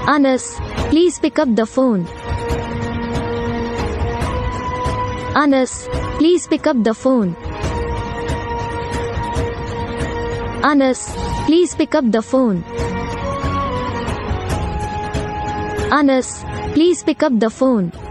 Anas, please pick up the phone. Anas, please pick up the phone. Anas, please pick up the phone. Anas, please pick up the phone.